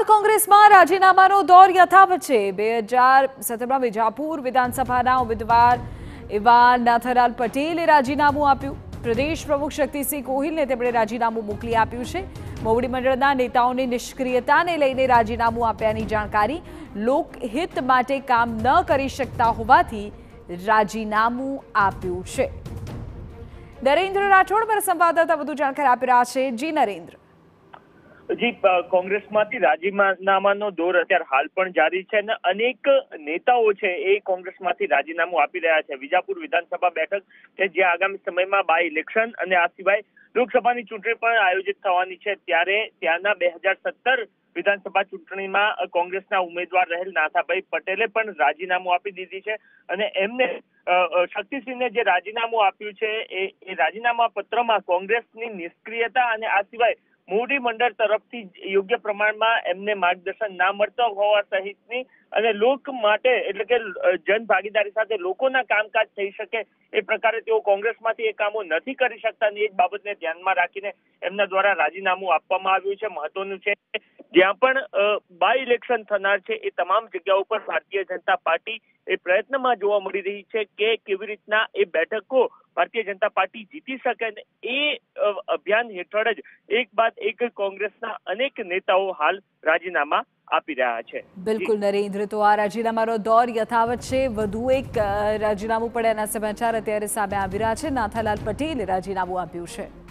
ગુજરાત કોંગ્રેસમાં રાજીનામાનો દોર યથાવત છે। 2017માં વિજાપુર વિધાનસભાના ઉમેદવાર એવા નાથાલાલ પટેલે રાજીનામું આપ્યું। પ્રદેશ પ્રમુખ શક્તિસિંહ ગોહિલને તેમણે રાજીનામું મોકલી આપ્યું છે। મોવડી મંડળના નેતાઓની નિષ્ક્રિયતાને લઈને રાજીનામું આપ્યાની જાણકારી। લોકહિત માટે કામ ન કરી શકતા હોવાથી રાજીનામું આપ્યું છે। નરેન્દ્ર રાઠોડ પર સંવાદદાતા વધુ જાણકારી આપી રહ્યા છે। જી નરેન્દ્ર। જી, કોંગ્રેસમાંથી રાજીનામાનો દોર અત્યારે હાલ પણ જારી છે અને અનેક નેતાઓ છે એ કોંગ્રેસમાંથી રાજીનામું આપી રહ્યા છે। વિજાપુર વિધાનસભા બેઠક કે જે આગામી સમયમાં બાય ઇલેક્શન અને આ સિવાય લોકસભાની ચૂંટણી પણ આયોજિત થવાની છે, ત્યારે ત્યાંના 2017 વિધાનસભા ચૂંટણીમાં કોંગ્રેસના ઉમેદવાર રહેલ નાથાભાઈ પટેલે પણ રાજીનામું આપી દીધી છે અને એમને શક્તિસિંહને જે રાજીનામું આપ્યું છે એ રાજીનામા પત્રમાં કોંગ્રેસની નિષ્ક્રિયતા અને આ સિવાય મોવડી મંડળ તરફથી યોગ્ય પ્રમાણમાં એમને માર્ગદર્શન ના મળતો હોવા સહિતની અને લોક માટે એટલે કે જન ભાગીદારી સાથે લોકોના કામકાજ થઈ શકે એ પ્રકારે તેઓ કોંગ્રેસમાંથી એ કામો નથી કરી શકતા અને એ જ બાબતને ધ્યાનમાં રાખીને એમના દ્વારા રાજીનામું આપવામાં આવ્યું છે। મહત્વનું છે જ્યાં પણ બાય ઇલેક્શન થનાર છે એ તમામ જગ્યાઓ પર ભારતીય જનતા પાર્ટી એ પ્રયત્નમાં જોવા મળી રહી છે કે કેવી રીતના એ બેઠકો ભારતીય જનતા પાર્ટી જીતી શકે અને એ અભિયાન હેઠળ જ એક બાદ એક કોંગ્રેસના અનેક નેતાઓ હાલ રાજીનામા આપી રહ્યા છે। બિલકુલ નરેન્દ્ર, તો આ રાજીનામાનો દોર યથાવત છે। વધુ એક રાજીનામું પડ્યાના સમાચાર અત્યારે સામે આવી રહ્યા છે। નાથાલાલ પટેલે રાજીનામું આપ્યું છે।